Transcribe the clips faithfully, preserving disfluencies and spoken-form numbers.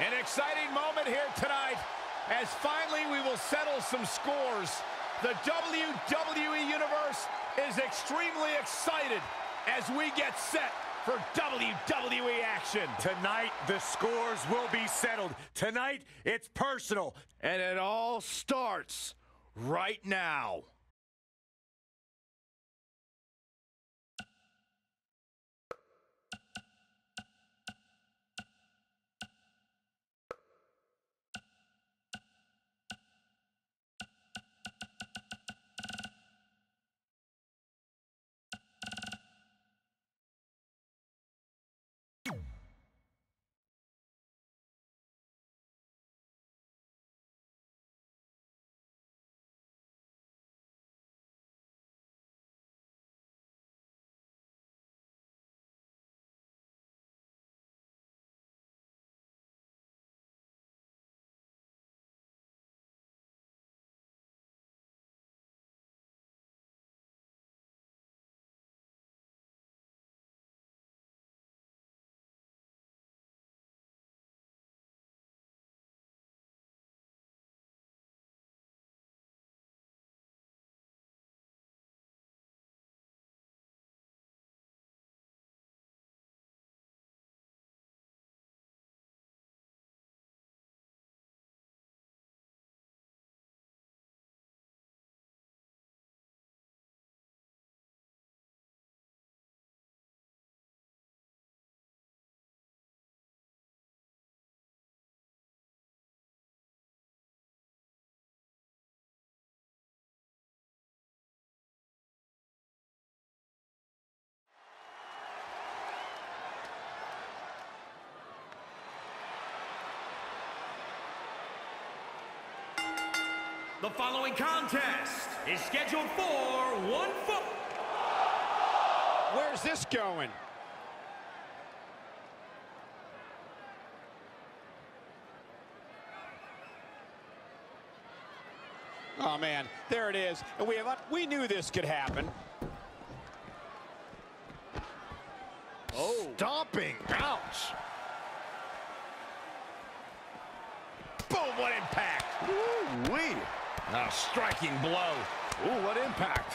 An exciting moment here tonight, as finally we will settle some scores. The W W E Universe is extremely excited as we get set for W W E action. Tonight, the scores will be settled. Tonight, it's personal. And it all starts right now. The following contest is scheduled for one fall. Where's this going? Oh man, there it is. And we have we knew this could happen. Oh, stomping. Ouch. Boom, what impact. Woo-wee. A striking blow. Ooh, what impact.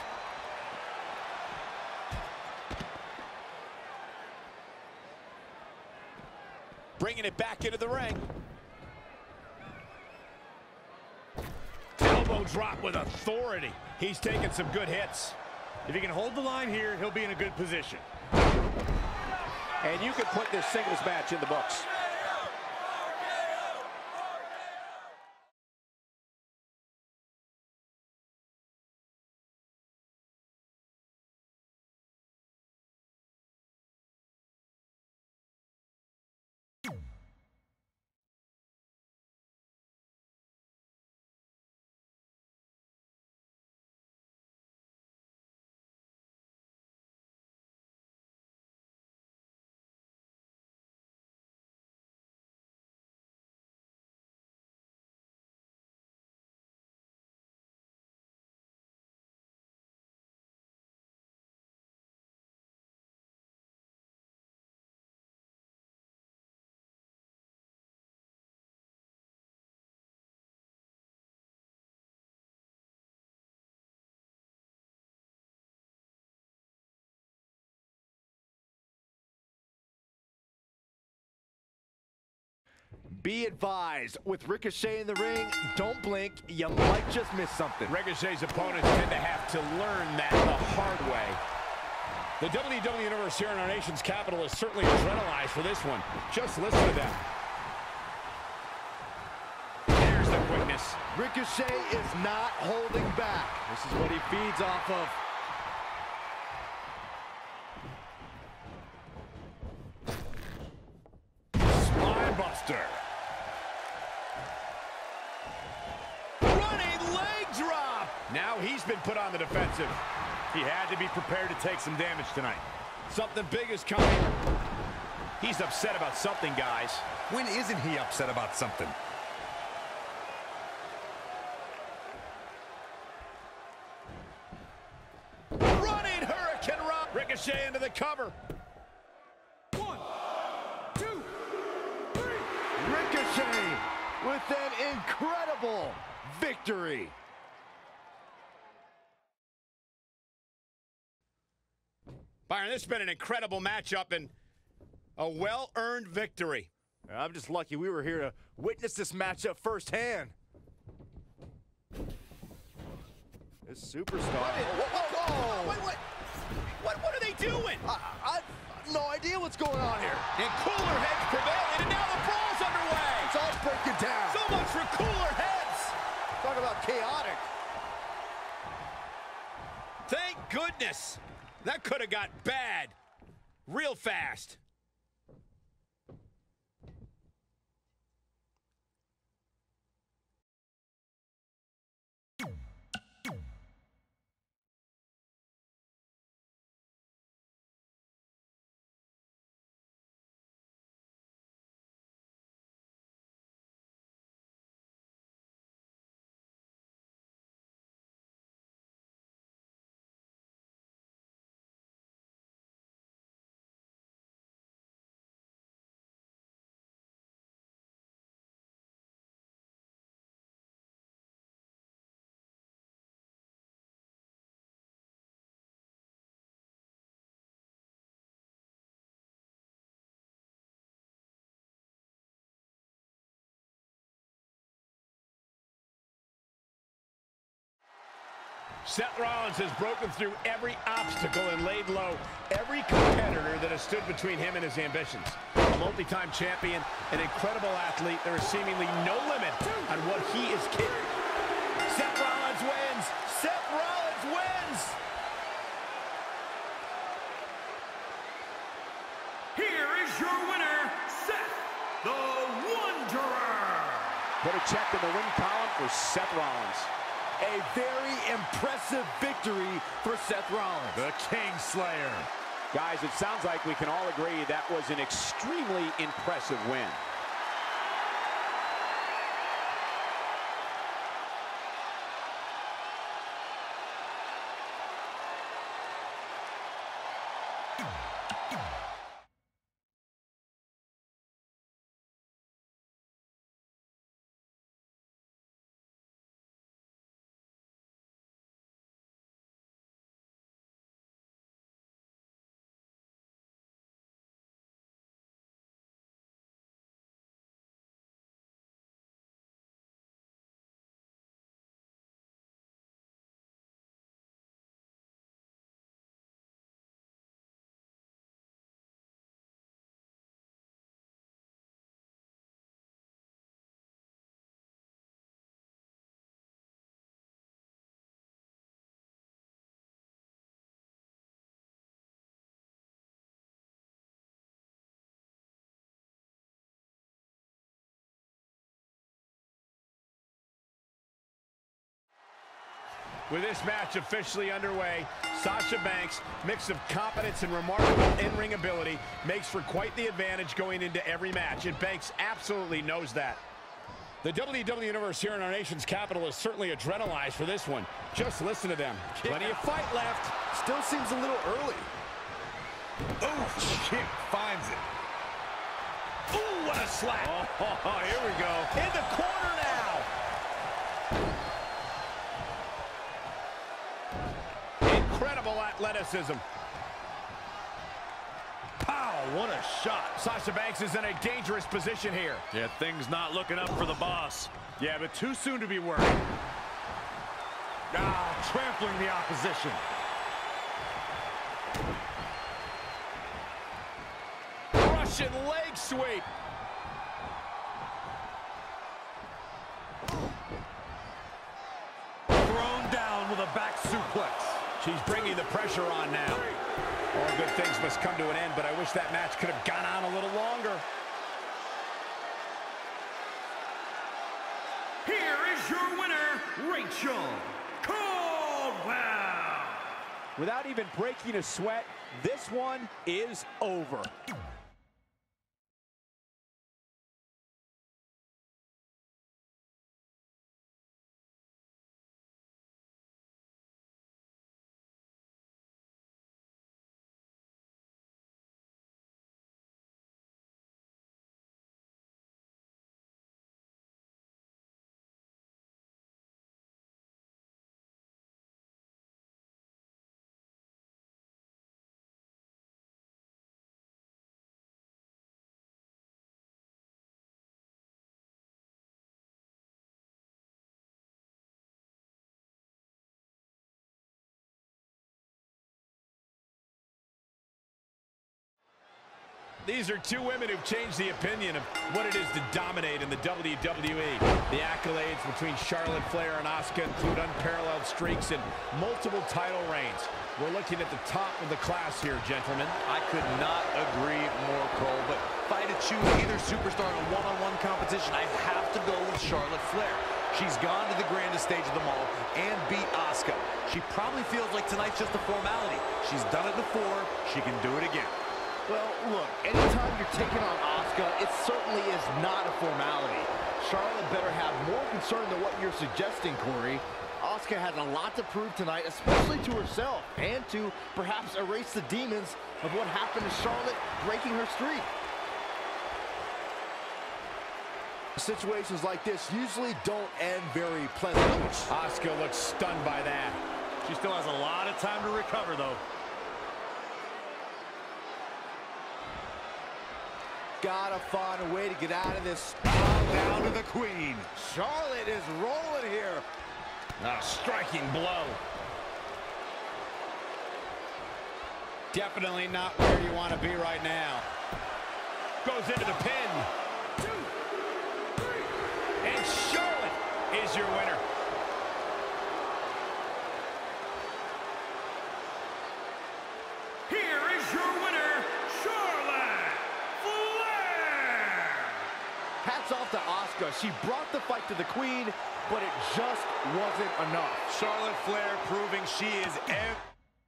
Bringing it back into the ring. Elbow drop with authority. He's taking some good hits. If he can hold the line here, he'll be in a good position. And you can put this singles match in the books. Be advised, with Ricochet in the ring, don't blink, you might just miss something. Ricochet's opponents tend to have to learn that the hard way. The W W E Universe here in our nation's capital is certainly adrenalized for this one. Just listen to them. There's the quickness. Ricochet is not holding back. This is what he feeds off of. Buster. Running leg drop. Now he's been put on the defensive. He had to be prepared to take some damage tonight. Something big is coming. He's upset about something, guys. When isn't he upset about something? Running Hurricane Run. Ricochet into the cover. One, two, Ricochet with an incredible victory. Byron, this has been an incredible matchup and a well-earned victory. I'm just lucky we were here to witness this matchup firsthand. This superstar. Whoa, whoa, whoa. Wait, what? What, what are they doing? I, I, I have no idea what's going on here. And cooler heads prevailing, and now the brawl's underway. It's all breaking down. So much for cooler heads. Talk about chaotic. Thank goodness. That could have got bad real fast. Seth Rollins has broken through every obstacle and laid low every competitor that has stood between him and his ambitions. A multi-time champion, an incredible athlete, there is seemingly no limit on what he is capable. Seth Rollins wins! Seth Rollins wins! Here is your winner, Seth the Wanderer. Put a check in the win column for Seth Rollins. A very impressive victory for Seth Rollins. The Kingslayer. Guys, it sounds like we can all agree that was an extremely impressive win. With this match officially underway, Sasha Banks' mix of competence and remarkable in-ring ability makes for quite the advantage going into every match, and Banks absolutely knows that. The W W E Universe here in our nation's capital is certainly adrenalized for this one. Just listen to them. Plenty of fight left. Still seems a little early. Oh, kick finds it. Ooh, what a slap. Oh, oh, here we go. In the corner now. Incredible athleticism. Pow, what a shot. Sasha Banks is in a dangerous position here. Yeah, things not looking up for the boss. Yeah, but too soon to be worried. Ah, trampling the opposition. Russian leg sweep. Thrown down with a back suplex. She's bringing the pressure on now. All good things must come to an end, but I wish that match could have gone on a little longer. Here is your winner, Rachel Caldwell. Without even breaking a sweat, this one is over. these are two women who've changed the opinion of what it is to dominate in the W W E. The accolades between Charlotte Flair and Asuka include unparalleled streaks and multiple title reigns. We're looking at the top of the class here, gentlemen. I could not agree more, Cole, but if I had to choose either superstar in a one-on-one competition, I have to go with Charlotte Flair. She's gone to the grandest stage of them all and beat Asuka. She probably feels like tonight's just a formality. She's done it before. She can do it again. Well, look, anytime you're taking on Asuka, it certainly is not a formality. Charlotte better have more concern than what you're suggesting, Corey. Asuka has a lot to prove tonight, especially to herself, and to perhaps erase the demons of what happened to Charlotte breaking her streak. Situations like this usually don't end very pleasantly. Asuka looks stunned by that. She still has a lot of time to recover, though. Gotta find a way to get out of this. Down to the queen. Charlotte is rolling here. A striking blow. Definitely not where you want to be right now. Goes into the pin. Two, three. And Charlotte is your winner. Here is your winner, Charlotte Flair! Hats off to Asuka. She brought the fight to the queen, but it just wasn't enough. Charlotte Flair proving she is every...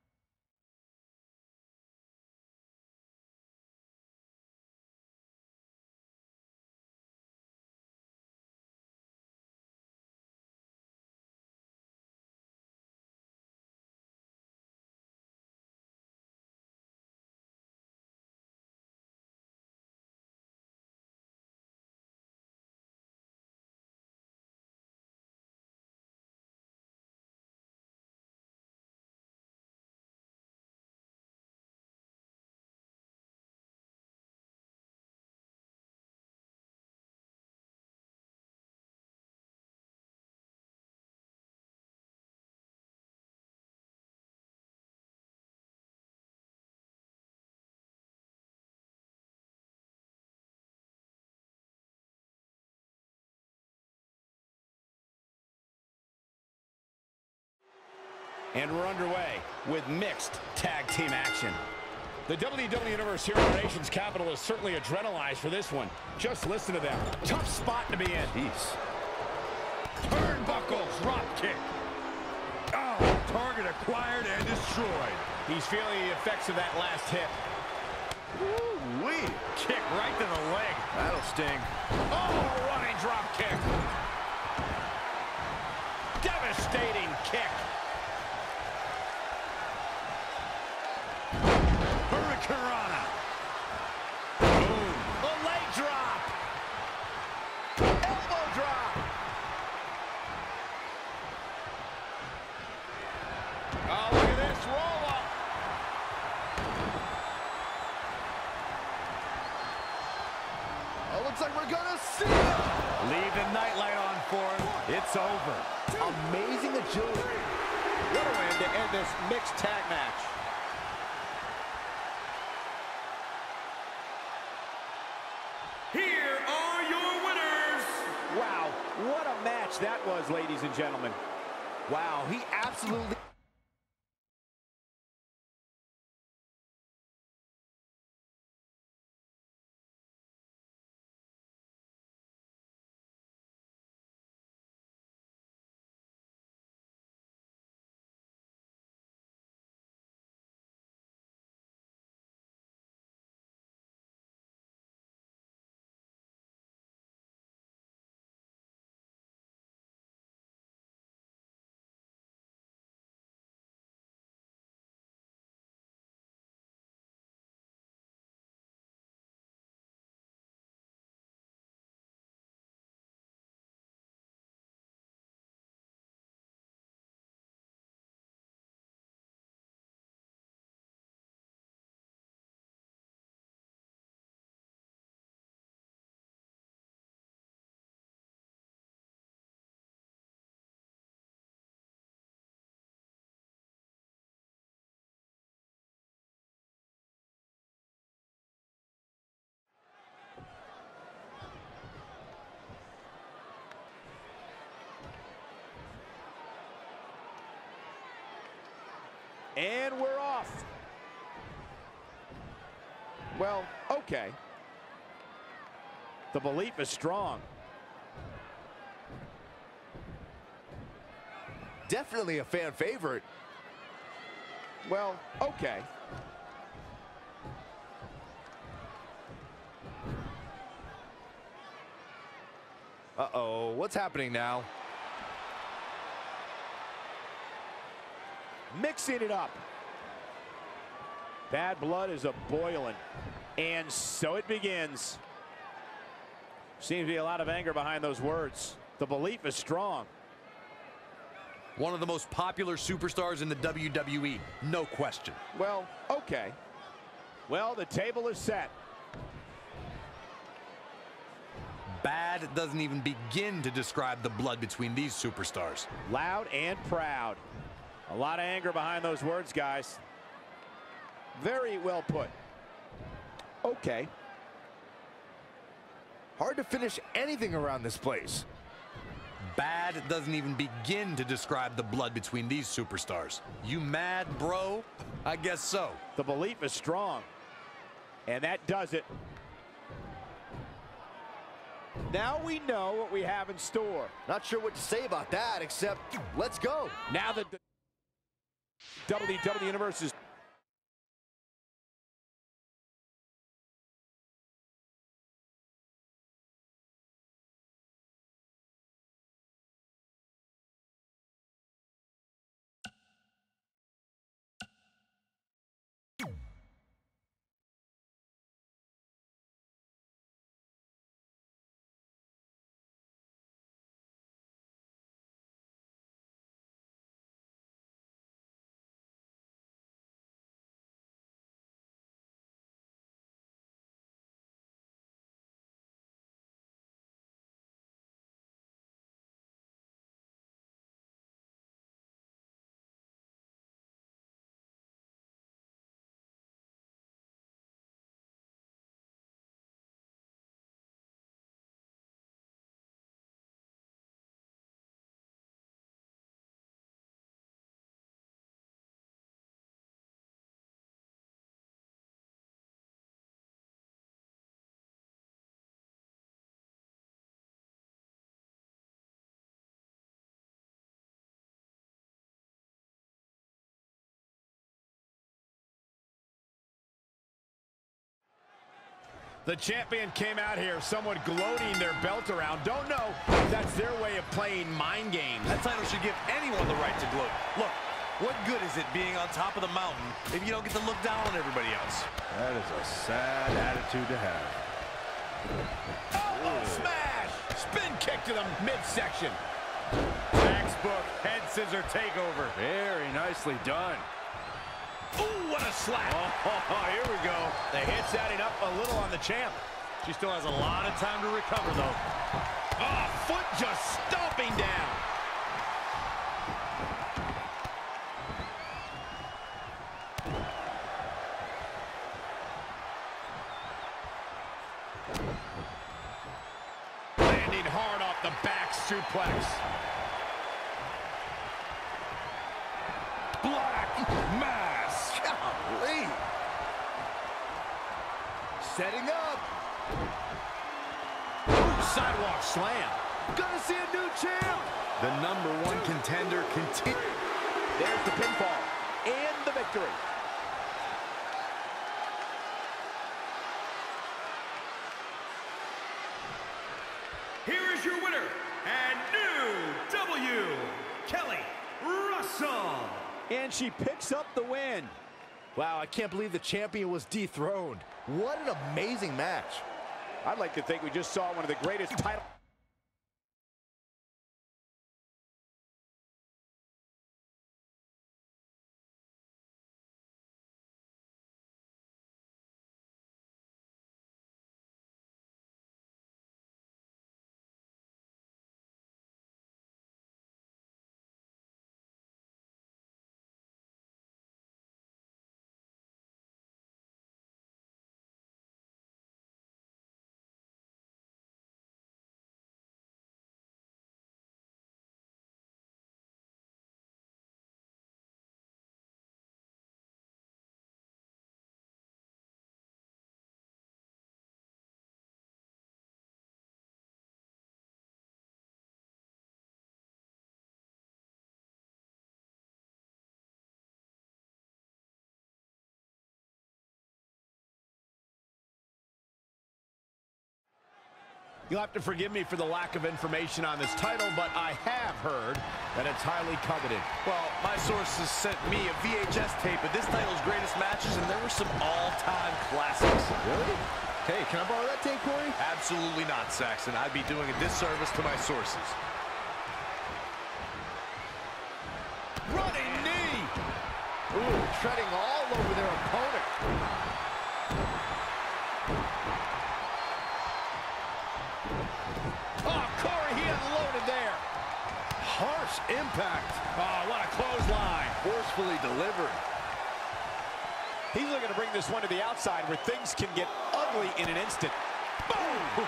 And we're underway with mixed tag team action. The W W E Universe here in our nation's capital is certainly adrenalized for this one. Just listen to them. Tough spot to be in. Jeez. Turnbuckle drop kick. Oh, target acquired and destroyed. He's feeling the effects of that last hit. Woo-wee. Kick right to the leg. That'll sting. Oh, running drop kick. Devastating kick. Hurricanrana. Boom. The leg drop. Elbow drop. Oh, look at this roll up. Oh, looks like we're gonna see it. Leave the nightlight on for him. It's over. Amazing agility. What a way to end this mixed tag match. Here are your winners! Wow, what a match that was, ladies and gentlemen. Wow, he absolutely... And we're off. Well, okay. The belief is strong. Definitely a fan favorite. Well, okay. Uh-oh, what's happening now? Mixing it up. Bad blood is a-boiling. And so it begins. Seems to be a lot of anger behind those words. The belief is strong. One of the most popular superstars in the W W E, no question. Well, okay. Well, the table is set. Bad doesn't even begin to describe the blood between these superstars. Loud and proud. A lot of anger behind those words, guys. Very well put. Okay. Hard to finish anything around this place. Bad doesn't even begin to describe the blood between these superstars. You mad, bro? I guess so. The belief is strong. And that does it. Now we know what we have in store. Not sure what to say about that, except let's go. Now that the W W E Universe is The champion came out here somewhat gloating their belt around. Don't know if that's their way of playing mind games. That title should give anyone the right to gloat. Look, what good is it being on top of the mountain if you don't get to look down on everybody else? That is a sad attitude to have. Oh, smash! Spin kick to the midsection. Textbook head scissor takeover. Very nicely done. Ooh, what a slap. Oh, here we go. The hit's adding up a little on the champ. She still has a lot of time to recover, though. Oh, foot just stomping down. Landing hard off the back suplex. Black mass. Golly. Setting up. Ooh, sidewalk slam. Gonna see a new champ. The number one contender continues. There's the pinfall and the victory. Here is your winner, and new W, Kelly Russell. And she picks up the win. Wow, I can't believe the champion was dethroned. What an amazing match. I'd like to think we just saw one of the greatest title You'll have to forgive me for the lack of information on this title, but I have heard that it's highly coveted. Well, my sources sent me a V H S tape of this title's greatest matches, and there were some all-time classics. Really? Hey, can I borrow that tape, Corey? Absolutely not, Saxton. I'd be doing a disservice to my sources. Running knee! Ooh, treading all over their opponent. Oh, Corey, he unloaded there. Harsh impact. Oh, what a clothesline. Forcefully delivered. He's looking to bring this one to the outside where things can get ugly in an instant. Boom!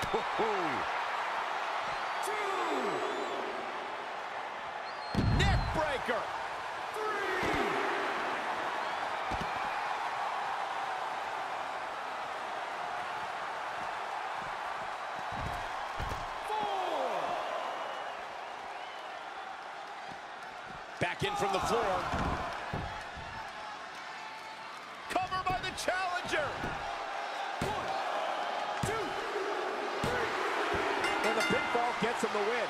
Two. Neck breaker. Three. Four. Back in from the floor. Cover by the challenger. One, two, three. And the pinfall gets him the win.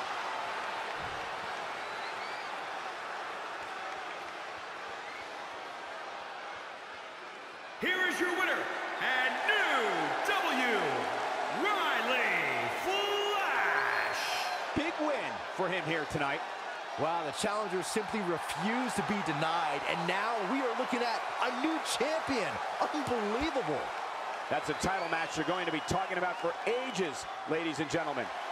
Here is your winner and new W, Riley Flash. Big win for him here tonight. Wow, the challenger simply refused to be denied, and now we are looking at a new champion. Unbelievable. That's a title match you're going to be talking about for ages, ladies and gentlemen.